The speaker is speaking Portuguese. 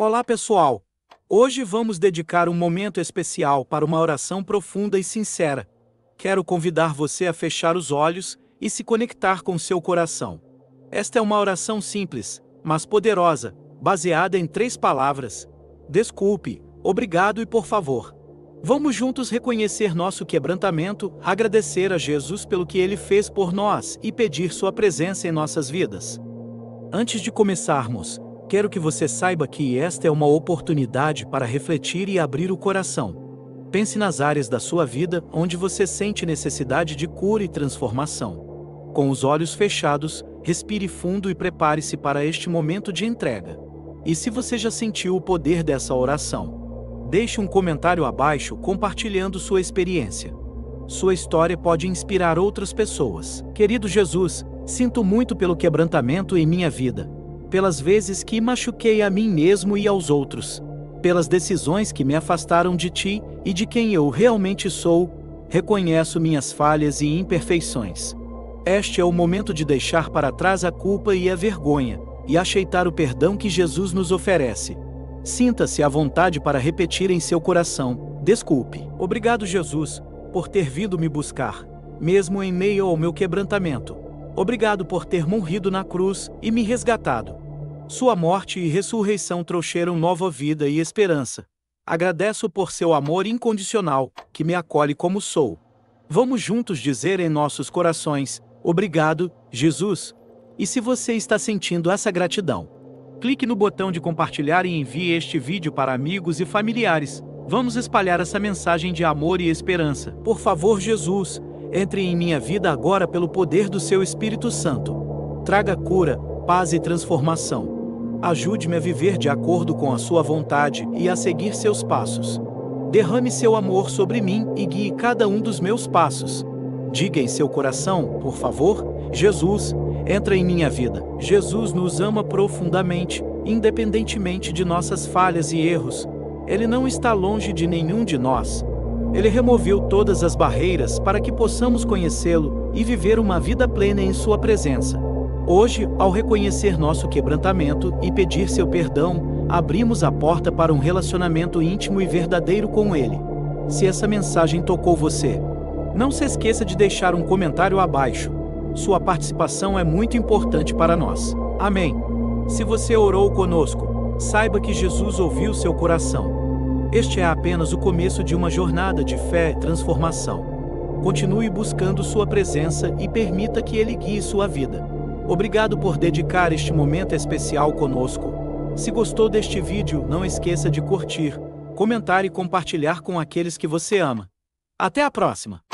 Olá pessoal! Hoje vamos dedicar um momento especial para uma oração profunda e sincera. Quero convidar você a fechar os olhos e se conectar com seu coração. Esta é uma oração simples, mas poderosa, baseada em 3 palavras: desculpe, obrigado e por favor. Vamos juntos reconhecer nosso quebrantamento, agradecer a Jesus pelo que Ele fez por nós e pedir sua presença em nossas vidas. Antes de começarmos, quero que você saiba que esta é uma oportunidade para refletir e abrir o coração. Pense nas áreas da sua vida onde você sente necessidade de cura e transformação. Com os olhos fechados, respire fundo e prepare-se para este momento de entrega. E se você já sentiu o poder dessa oração, deixe um comentário abaixo compartilhando sua experiência. Sua história pode inspirar outras pessoas. Querido Jesus, sinto muito pelo quebrantamento em minha vida, pelas vezes que machuquei a mim mesmo e aos outros, pelas decisões que me afastaram de Ti e de quem eu realmente sou. Reconheço minhas falhas e imperfeições. Este é o momento de deixar para trás a culpa e a vergonha, e aceitar o perdão que Jesus nos oferece. Sinta-se à vontade para repetir em seu coração: desculpe. Obrigado, Jesus, por ter vindo me buscar, mesmo em meio ao meu quebrantamento. Obrigado por ter morrido na cruz e me resgatado. Sua morte e ressurreição trouxeram nova vida e esperança. Agradeço por seu amor incondicional, que me acolhe como sou. Vamos juntos dizer em nossos corações: obrigado, Jesus. E se você está sentindo essa gratidão, clique no botão de compartilhar e envie este vídeo para amigos e familiares. Vamos espalhar essa mensagem de amor e esperança. Por favor, Jesus, entre em minha vida agora pelo poder do seu Espírito Santo. Traga cura, paz e transformação. Ajude-me a viver de acordo com a sua vontade e a seguir seus passos. Derrame seu amor sobre mim e guie cada um dos meus passos. Diga em seu coração, por favor: Jesus, entra em minha vida. Jesus nos ama profundamente, independentemente de nossas falhas e erros. Ele não está longe de nenhum de nós. Ele removeu todas as barreiras para que possamos conhecê-lo e viver uma vida plena em sua presença. Hoje, ao reconhecer nosso quebrantamento e pedir seu perdão, abrimos a porta para um relacionamento íntimo e verdadeiro com Ele. Se essa mensagem tocou você, não se esqueça de deixar um comentário abaixo. Sua participação é muito importante para nós. Amém. Se você orou conosco, saiba que Jesus ouviu seu coração. Este é apenas o começo de uma jornada de fé e transformação. Continue buscando sua presença e permita que Ele guie sua vida. Obrigado por dedicar este momento especial conosco. Se gostou deste vídeo, não esqueça de curtir, comentar e compartilhar com aqueles que você ama. Até a próxima!